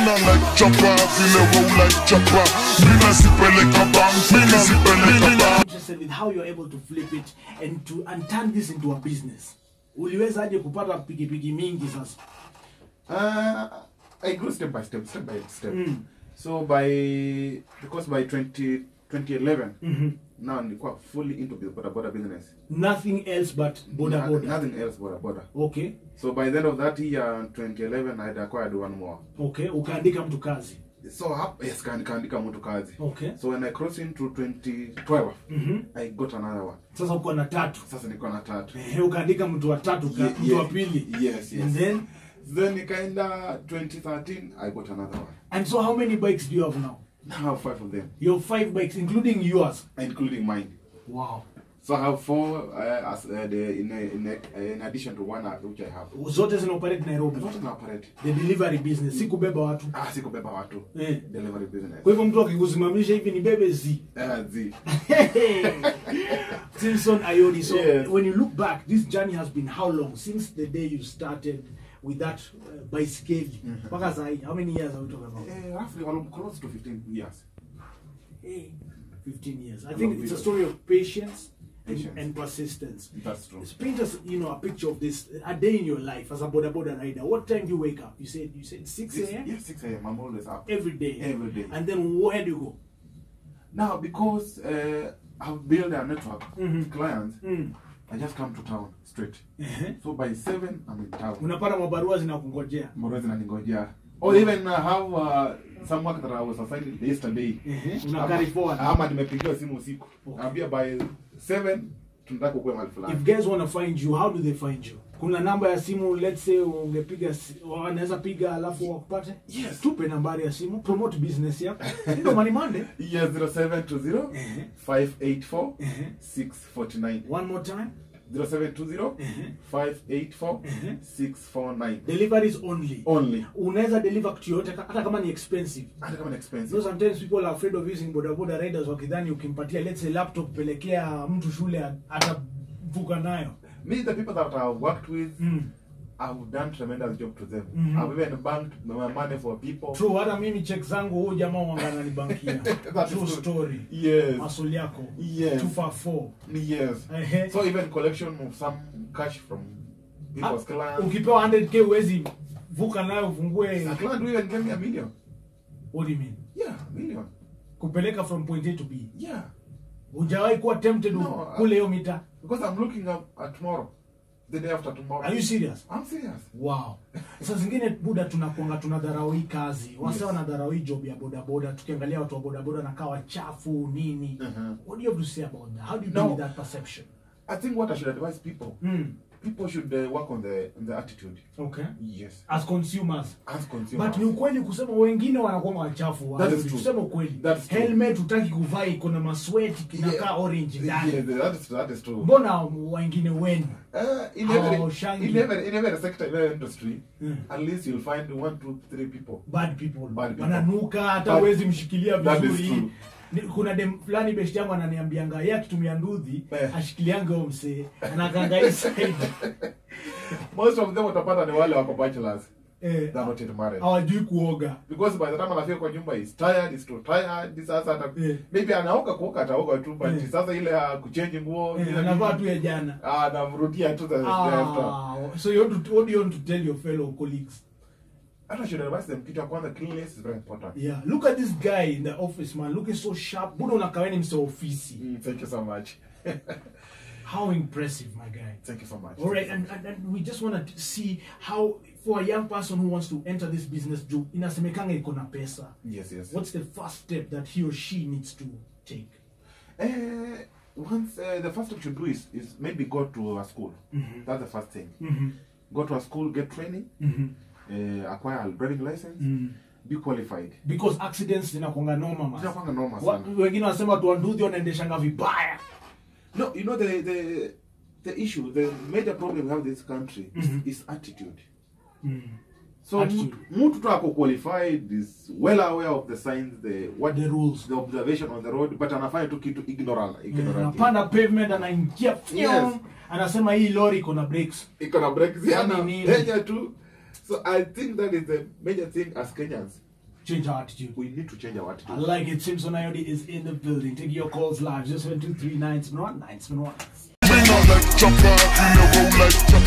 Mina like chopper, feel a roll like chopper. Mina sipeleka bang, mina sipeleka bang. Interested with how you're able to flip it and turn this into a business. Uliweza aje kupata pikipiki mingi sasa? I grew step by step. So because by 2011, now nilikuwa fully into the boda business. Nothing else but boda. Nothing else but boda. Okay. So by the end of that year, 2011, I had acquired one more. Okay. Ukaandika mtu kazi. So yes, kaandika mtu kazi. Okay. So when I crossed into 2012, I got another one. Sasa uko na tatu. Sasa niko na tatu. Ukaandika mtu wa tatu, mtu wa pili. Yes. And then kinda 2013, I got another one. And so how many bikes do you have now? Now I have 5 of them. You have 5 bikes, including yours? Including mine. Wow. So I have 4 in addition to one which I have. Zote zinaoperate Nairobi? Zote zinaoperate. The delivery business, si kubeba watu? Sikubeba watu. Delivery business. Kwa hivyo mtu akikusimamisha hivi ni bebe zi. Zi. Simpson Ayodi. So when you look back, this journey has been how long? Since the day you started with that bicycle? How many years are we talking about? Roughly close to 15 years. 15 years. I think it's a story of patience and persistence. That's true. Paint us, a picture of this, a day in your life as a boda rider. What time do you wake up? You said 6 a.m.? Yes, 6 a.m. I'm always up. Every day? Every day. And then where do you go? Now, because I've built a network of clients, I just come to town straight. So by 7, I'm in town. Unapata mabarua zinakungojea? Mabarua zinaningojea. Or even have some work that I was assigned yesterday. Carry forward. Ama nimepigiwa simu usiku. Naambia by 7 tunataka kuwe mahali fulani. If guys want to find you, how do they find you? Kuna namba ya simu, let's say ungepiga, wanaweza piga alafu wakupate? Yes. Tupe nambari ya simu, promote business yako. Ndio Money Monday. Yes, 0720 584 649. One more time. 0720 584 649. Deliveries only. Only. Unaweza deliver kitu yote hata kama ni expensive. Hata kama ni expensive. So sometimes people are afraid of using boda riders wakidhani ukimpatia let's say laptop pelekea mtu shule atavuka nayo. Me, the people that I've worked with, I've done tremendous job to them. I've even banked my money for people. True, hata mimi check zangu huyu jamaa wangana ni bankia. True story. Yes. Masoli yako. Yes. 254. Yes. So even collection of some cash from people's clients. Ukipewa 100k uwezi vuka nayo ufungue. A client will even give me $1 million. What do you mean? Yeah, $1 million. Kupeleka from point A to B. Yeah. Hujawahi kuwa tempted kule hiyo mita? Because I'm looking up at tomorrow. The day after tomorrow. Are you serious? I'm serious. Wow. Sasa zingine buda tunadharau hii kazi. Wasa wanadharau hii job ya boda. Tukiangalia watu wa boda na kawa chafu nini. What do you have to say about that? How do you deal with that perception? I think what I should advise people. People should work on the attitude. Okay. Yes. As consumers. But ni ukweli kusema wengine wanakuwa wachafu. That is true. Kusema ukweli. Helmet utaki kuvaa iko na masweat kinakaa orange ndani. Yes, that is true. Mbona wengine wenu? In every sector, in every industry, at least you'll find 1, 2, 3 people. Bad people. Wananuka hata huwezi mshikilia vizuri. Kuna dem fulani besti yangu ananiambianga yeye akitumia nduthi ashikilianga huyo msee anakanga inside. Most of them utapata ni wale wako bachelors. They're not yet married. Hawajui kuoga. Because by the time anafika kwa nyumba is tired, is too tired. This sasa maybe anaoga kuoga ataoga tu but sasa ile kuchange nguo anavaa tu ya jana. Anamrudia tu the after. So what do you want to tell your fellow colleagues? I should advise them kitu ya kwanza, cleanliness is very important. Yeah, look at this guy in the office, man, looking so sharp. Budo unakaweni mse ofisi. Thank you so much. How impressive, my guy. Thank you so much. All right, and we just want to see how, for a young person who wants to enter this business, inasemekanga iko na pesa. Yes. What's the first step that he or she needs to take? Once the first step you do is maybe go to a school. That's the first thing. Go to a school, get training. Acquire a driving license, be qualified. Because accidents zinakuanga normal, man. Zinakuanga normal sana. Wengine wanasema watu wanduthi wanaendeshanga vibaya. No, you know the issue, the major problem we have in this country is attitude. So mtu tu ako qualified, is well aware of the signs, the rules, the observation on the road, but anafanya tu kitu ignorant. Anapanda pavement anaingia. Anasema hii lori iko na brakes. Iko na brakes. Yana tu. So I think that is the major thing as Kenyans. change our attitude. We need to change our I attitude. like it. Simpson Ayodi is in the building. Take your calls live. 0723 971 971. Me not like chopper, me no roll like chopper.